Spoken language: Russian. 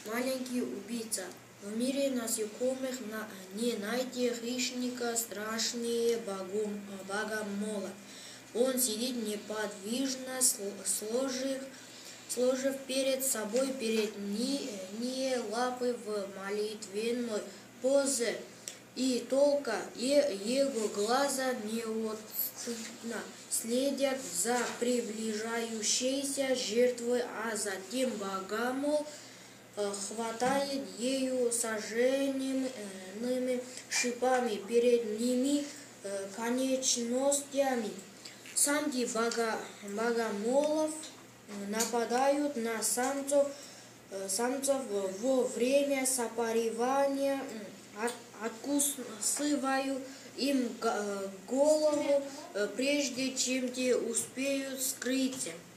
маленький убийца. В мире насекомых не найти хищника страшнее богомола. Он сидит неподвижно, сложив перед собой передние лапы в молитвенной позе. И только его глаза неотступно следят за приближающейся жертвой, а затем богомол хватает ее сожженными шипами, передними конечностями. Самки богомолов нападают на самцов во время сопаривания, откусывают им голову, прежде чем те успеют скрыться.